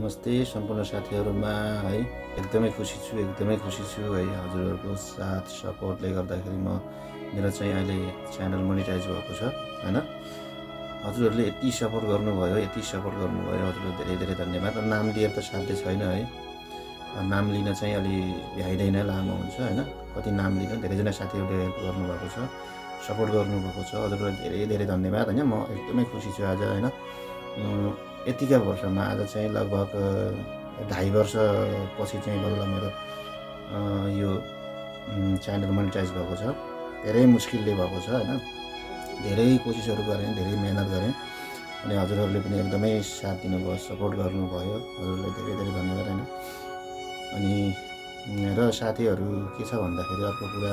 नमस्ते सम्पूर्ण साथीहरुमा है एकदमै खुसी छु है हजुरहरुको साथ सपोर्टले गर्दाखेरि मेरो चाहिँ अहिले च्यानल मोनेटाइज भएको छ हैन हजुरहरुले यति सपोर्ट गर्नुभयो हजुरहरुलाई धेरै धेरै धन्यवाद। नाम लिएर त साध्य छैन है, नाम लिन चाहिँ अलि भ्याइदैन, लामो हुन्छ हैन। कति नाम लिन धेरै जना साथीहरुले हेल्प गर्नुभएको छ, सपोर्ट गर्नुभएको छ, हजुरहरुलाई धेरै धेरै धन्यवाद हैन। म एकदमै खुसी छु आज हैन। यतिका वर्षमा आज चाहिँ लगभग 2.5 वर्ष पछि चाहिँ बल्ल मेरो यो च्यानल मोनेटाइज भएको छ। धेरै मुस्किलले भएको छ हैन, धेरै कोसिसहरु गरेँ, धेरै मेहनत गरेँ अनि हजुरहरुले पनि एकदमै साथ दिनुभयो, सपोर्ट गर्नुभयो, हजुरहरुलाई धेरै धेरै धन्यवाद हैन। अनि र साथीहरु के छ भन्दाखेरि अर्को कुरा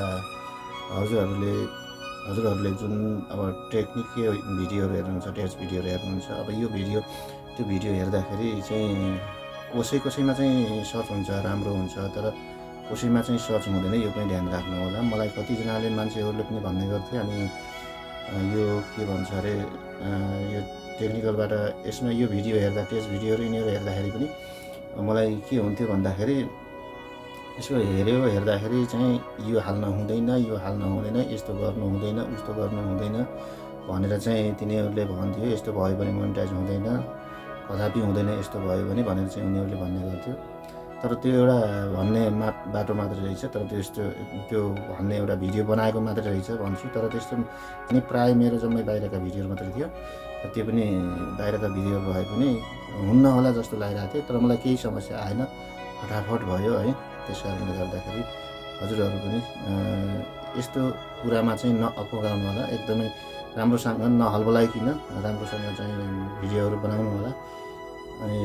हजुरहरुले जुन अब टेक्निकल भिडियोहरु हेर्नुहुन्छ, टेस्ट भिडियोहरु हेर्नुहुन्छ, अब यो त्यो भिडियो हेर्दाखेरि चाहिँ कसैमा चाहिँ सर्च हुन्छ, राम्रो हुन्छ, तर कसैमा चाहिँ सर्च हुँदैन, यो पनि ध्यान राख्नु होला। मलाई कतिजनाले मान्छेहरुले पनि भन्ने गर्थे अनि यो के भन्छ अरे यो टेक्निकलबाट यसमा यो भिडियो हेर्दा टेस्ट भिडियोहरु यिनीहरु हेर्दाखेरि पनि मलाई के हुन्थ्यो भन्दाखेरि यसो हेर्दाखेरि चाहिँ यो हाल्न हुँदैन, यस्तो गर्नु हुँदैन, उस्तो गर्नु हुँदैन भनेर चाहिँ तिनीहरुले भन्थ्यो। यस्तो भयो भने मोनेटाइज हुँदैन, कदापि हुँदैन, यस्तो भयो भने भनेर चाहिँ उनीहरुले भन्ने गर्थ्यो। तर त्यो एउटा भन्ने बाटो मात्र रहेछ, तर त्यो भन्ने एउटा भिडियो बनाएको मात्र रहेछ भन्छु। तर त्यस्तो पनि प्राय मेरो जम्मै बाहिरका भिडियोहरु मात्र थियो, त्यो पनि बाहिरका भिडियो भए पनि हुन्न होला जस्तो लागिरहेको थियो। तर मलाई केही समस्या आएन, फटाफट भयो है। त्यसकारणले गर्दाखेरि हजुरहरु पनि यस्तो कुरामा चाहिँ नअपगाउनु होला, एकदमै राम्रोसँग नहल्बलाइकिन राम्रोसँग चाहिँ भिडियोहरु बनाउनु होला। अनि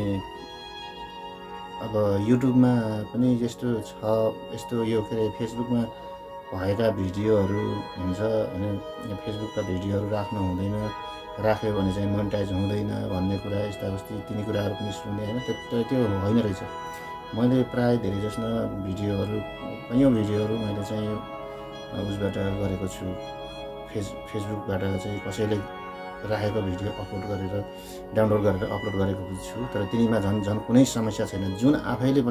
अब युट्युबमा पनि यस्तो छ, यस्तो यो के अरे फेसबुकमा भएका भिडियोहरु हुन्छ अनि फेसबुकका भिडियोहरु राख्नु हुँदैन, राख्यो भने चाहिँ मोनेटाइज हुँदैन भन्ने कुरा, यस्ता तिनी कुराहरु पनि सुने हैन। त्यो होइन रहेछ। मैले प्राय धेरै जसो कैयौं भिडियोहरु मैले चाहिँ उसबाट गरेको छु, फेसबुकबाट चाहिँ कसैले राखेको भिडियो अपलोड गरेर डाउनलोड गरेर अपलोड गरेको छु। तर तिनीमा झन् कुनै समस्या छैन। जुन आफैले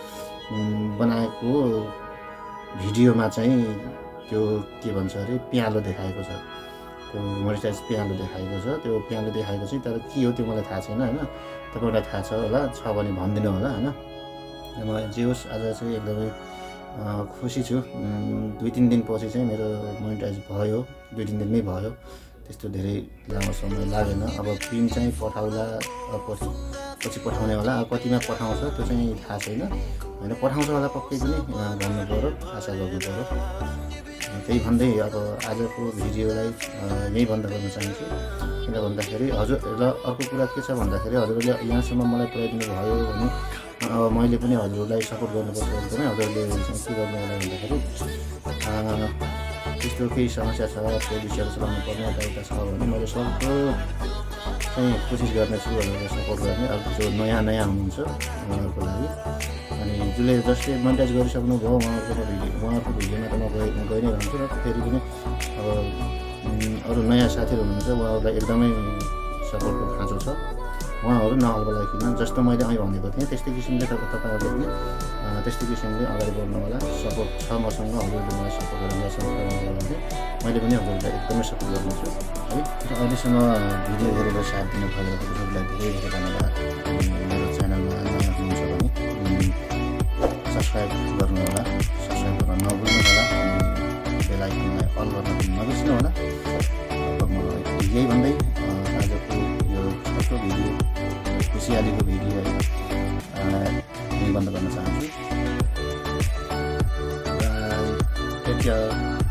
बनाएको भिडियोमा चाहिँ त्यो के भन्छ अरे प्यालो देखाएको छ, त्यो मोनेटाइज प्यालो देखाएको छ। त्यो प्यालो देखाएको चाहिँ तर के हो त्यो मलाई थाहा छैन हैन। तपाईलाई थाहा छ होला, छ भने भनिदिनु होला हैन। म जे होस् आज चाहिँ एकदमै खुसी छु। 2-3 दिन पछि चाहिँ मेरो मोनेटाइज भयो, 2-3 दिनमै भयो, त्यस्तो धेरै लामो समय लागेन। अब पिन चाहिँ पठाउला, पछि पठाउने होला, कतिमा पठाउँछ त्यो चाहिँ थाहा छैन हैन। पठाउँछ होला पक्कै पनि, भन्नु पर्यो, आशा गर्नु पर्यो। त्यही भन्दै अब आजको भिडियोलाई यही बन्द गर्न चाहन्छु। किन भन्दाखेरि हजुर र अर्को कुरा के छ भन्दाखेरि हजुरले यहाँसम्म मलाई पुर्याइदिनु भयो भने अब मैले पनि हजुरलाई सपोर्ट गर्नुपर्छ भने हजुरले के गर्नु होला भन्दाखेरि त्यस्तो केही समस्या छ, त्यो विषयहरू चलाउनु पर्ने यता छ भने मैले सक्दो चाहिँ कोसिस गर्नेछु हजुरलाई सपोर्ट गर्ने। अब जो नयाँ हुनुहुन्छ उहाँहरूको लागि अनि जसले मोनेटाइज गरिसक्नु भयो उहाँहरूको भिडियोमा त म गइ नै रहन्छु। र फेरि पनि अब अरू नयाँ साथीहरू हुनुहुन्छ उहाँहरूलाई एकदमै सपोर्टको खाँचो छ। उहाँहरू नहल्बलाइकिन जस्तो मैले अहिले भनेको थिएँ त्यस्तै किसिमले तपाईहरुले पनि त्यस्तै किसिमले अगाडि बढ्नु होला। सपोर्ट छ मसँग, हजुरले मलाई सपोर्ट गर्नुहुन्छ भने मैले पनि हजुरलाई एकदमै सपोर्ट गर्नेछु है। र अहिलेसम्म भिडियो हेरेर साथ दिनु भयो हजुरलाई धेरै धेरै धन्यवाद। मेरो च्यानलमा नयाँ हुनुहुन्छ भने सब्स्क्राइब गर्नु होला, सब्स्क्राइब गर्न नभुल्नु होला, बेल आइकनलाई अन गर्न नबिर्सनु होला। अब म यही भन्दै आजको यो छोटो भिडियो, खुसियालीको भिडियो यही बन्द गर्न चाहन्छु।